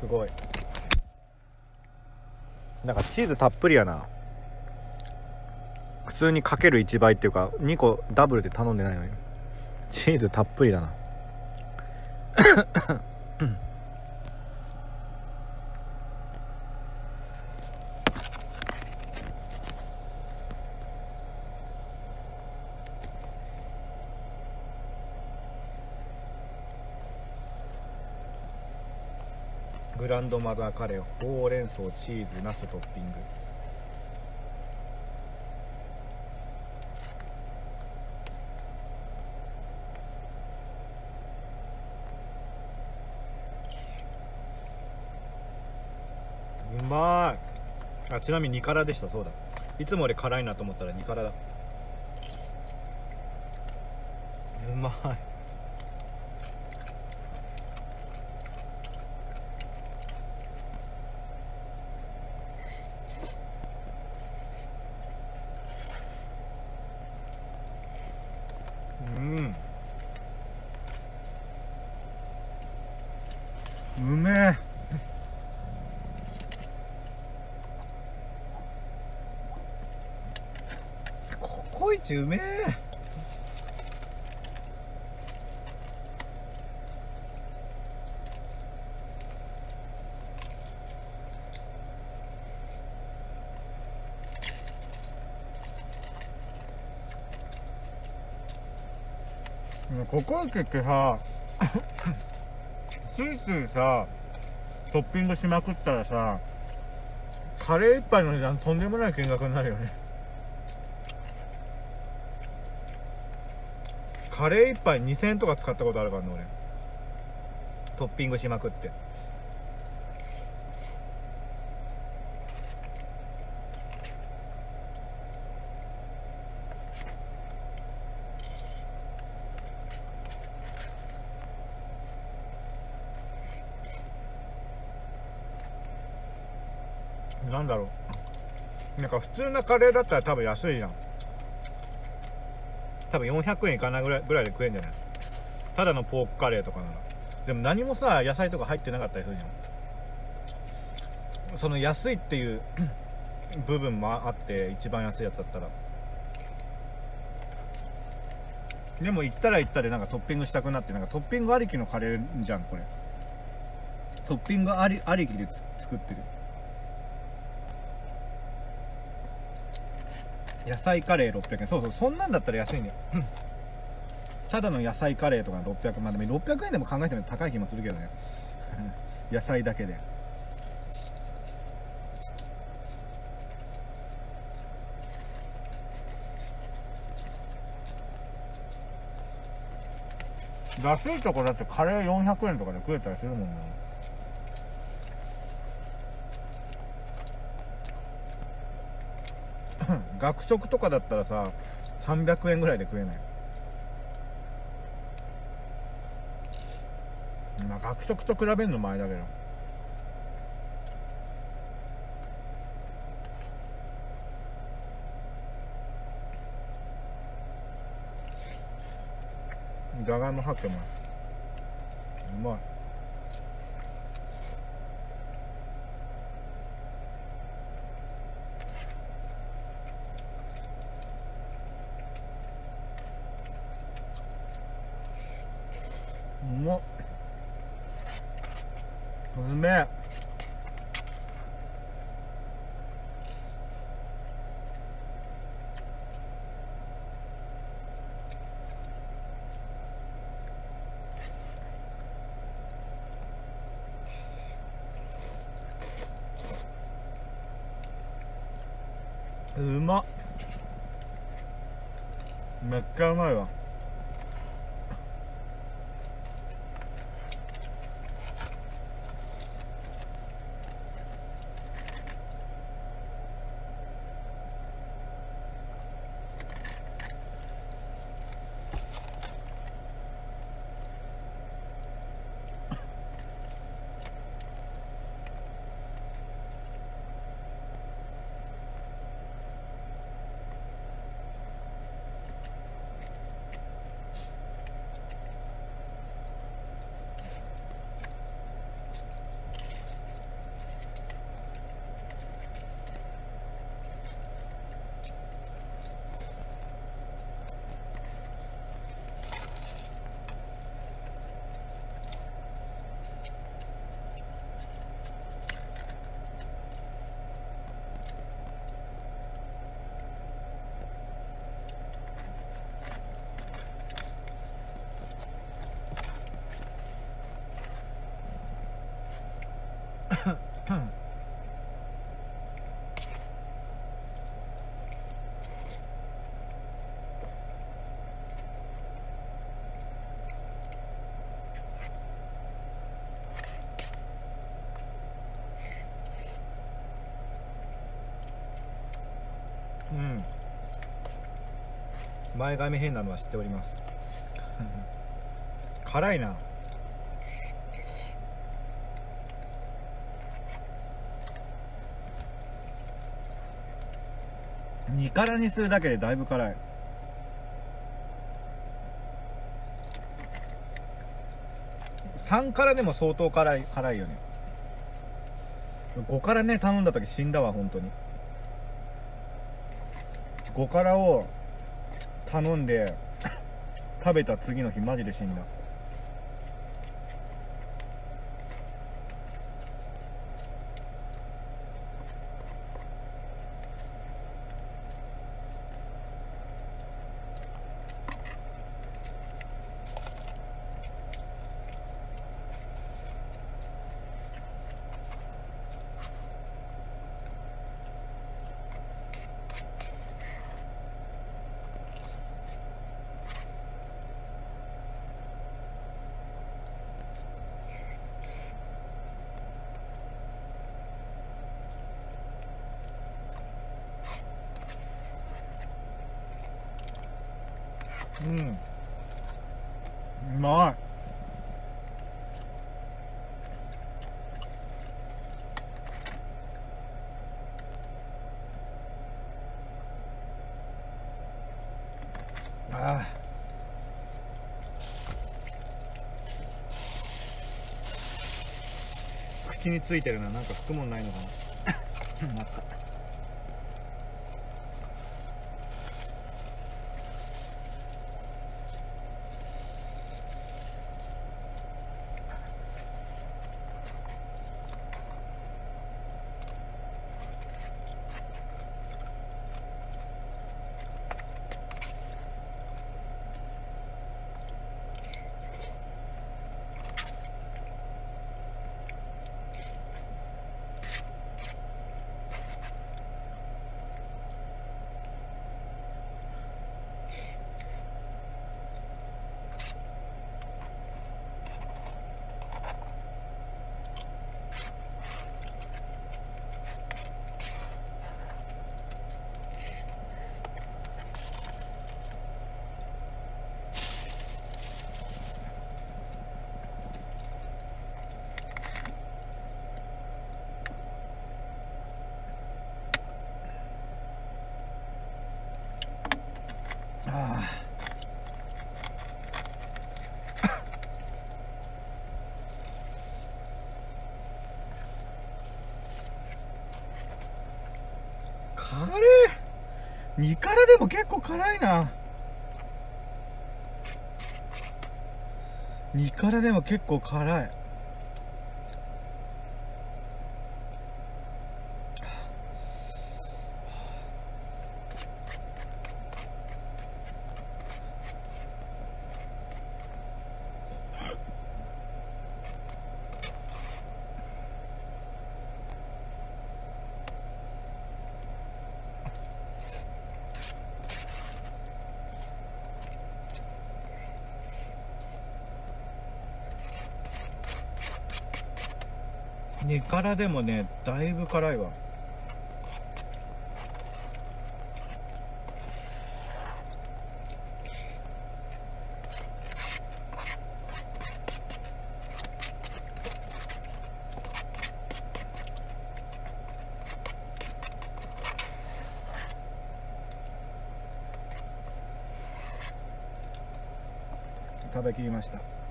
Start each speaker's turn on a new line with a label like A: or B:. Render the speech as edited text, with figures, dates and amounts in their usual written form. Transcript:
A: すごい。なんかチーズたっぷりやな。普通にかける1倍っていうか2個ダブルで頼んでないのにチーズたっぷりだな。グランドマザーカレー、ほうれん草、チーズ、ナストッピング。うまい。あ、ちなみに2辛でした。そうだ、いつも俺辛いなと思ったら2辛だ。うまい。うめえ。ココイチうめえ。ココイチってさついついさトッピングしまくったらさ、カレー一杯の値段とんでもない金額になるよね。カレー一杯2000円とか使ったことあるからね俺、トッピングしまくって。なんだろう、なんか普通なカレーだったら多分安いじゃん。多分400円いかないぐらいで食えんじゃない、ただのポークカレーとかなら。でも何もさ野菜とか入ってなかったりするじゃん。その安いっていう部分もあって、一番安いやつだったら。でも行ったら行ったでなんかトッピングしたくなって、なんかトッピングありきのカレーじゃんこれ。トッピングありきで作ってる野菜カレー600円。そうそう、そんなんだったら安いんだよ。ただの野菜カレーとか600万、でも600円でも考えてみると高い気もするけどね。野菜だけで。安いとこだってカレー400円とかで食えたりするもんね。学食とかだったらさ300円ぐらいで食えない。まあ学食と比べるの前だけど。じゃがいも入ってます。うまい。うまっ。うめえ。うまっ。めっちゃうまいわ。 うん、前髪変なのは知っております辛いな。2辛にするだけでだいぶ辛い。3辛でも相当辛いよね。5辛ね頼んだ時死んだわ本当に。5辛を頼んで食べた次の日マジで死んだ。うん、うまい。ああ、口についてるな。なんか拭くもんないのかななんか辛い。2辛でも結構辛いな。2辛でも結構辛い。2辛でもねだいぶ辛いわ。食べきりました。